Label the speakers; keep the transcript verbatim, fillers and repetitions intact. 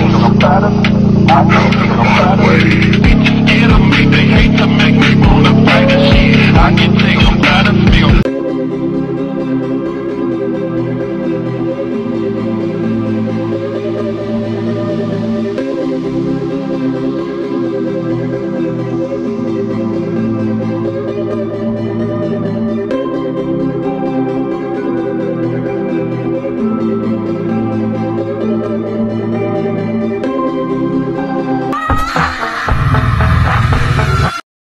Speaker 1: Bitches scared of me, they hate to make me wanna fight and shit. I get to